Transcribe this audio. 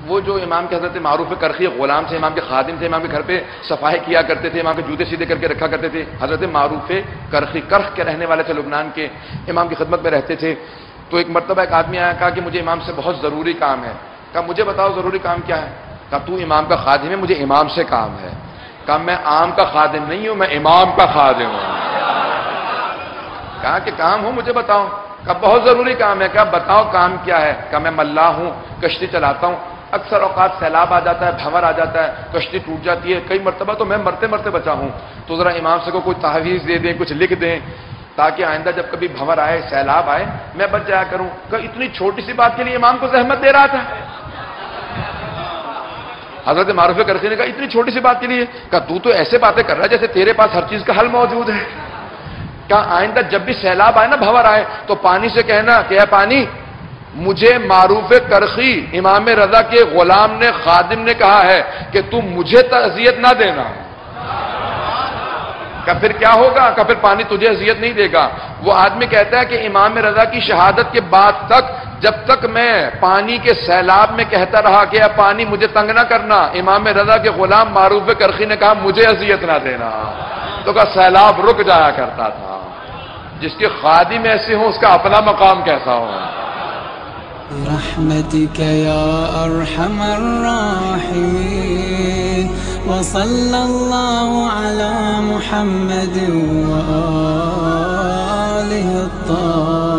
وہ جو امام کے حضرت معروف کرخی غلام تھے، امام کے خادم تھے، امام کے گھر پہ صفائی کیا کرتے تھے، امام کے جوتے سیدھے کر کے رکھا کرتے تھے، حضرت معروف کرخی، کرخ کے رہنے والے تھے، لبنان کے، امام کی خدمت میں رہتے تھے۔ تو ایک مرتبہ ایک آدمی آیا، کہا کہ مجھے امام سے بہت ضروری کام ہے۔ کہا مجھے بتاؤ ضروری کام کیا ہے؟ کہا تو امام کا خادم ہے، مجھے امام سے کام ہے۔ کہا میں عام کا خادم نہیں ہوں، میں امام کا خادم ہوں۔ کہا کہ کام ہو مجھے بتاؤ۔ کہا بہت ضروری کام ہے۔ کہا بتاؤ کام کیا ہے؟ کہا میں ملاح ہوں، کشتی چلاتا ہوں، اکثر اوقات سیلاب آ جاتا ہے، بھنور آ جاتا ہے، کشتی ٹوٹ جاتی ہے، کئی مرتبہ تو میں مرتے مرتے بچا ہوں، تو ذرا امام سے کو کوئی تحویز دے دیں، کچھ لکھ دیں تاکہ آئندہ جب کبھی بھنور آئے، سیلاب آئے، میں بچ جایا کروں۔ کہ اتنی چھوٹی سی بات کے لیے امام کو زحمت دے رہا تھا۔ حضرت معروف کرخی نے کہا اتنی چھوٹی سی بات کے لیے؟ کہا تو ایسے باتیں کر رہا ہے جیسے تیرے پاس ہر چیز کا حل موجود ہے۔ کہا آئندہ جب بھی سیلاب آئے نا، بھنور آئے، تو پانی سے کہنا کہ اے پانی، مجھے معروف کرخی امام رضا کے غلام نے، خادم نے کہا ہے کہ تم مجھے اذیت نہ دینا۔ کہ پھر کیا ہوگا؟ کہ پھر پانی تجھے اذیت نہیں دے گا۔ وہ آدمی کہتا ہے کہ امام رضا کی شہادت کے بعد تک، جب تک میں پانی کے سیلاب میں کہتا رہا کہ اے پانی مجھے تنگ نہ کرنا، امام رضا کے غلام معروف کرخی نے کہا مجھے اذیت نہ دینا، تو کہا سیلاب رک جایا کرتا تھا۔ جس کے خادم ایسے ہوں اس کا اپنا مقام کیسا ہو۔ برحمتك يا أرحم الراحمين وصلى الله على محمد وآله الطاهرين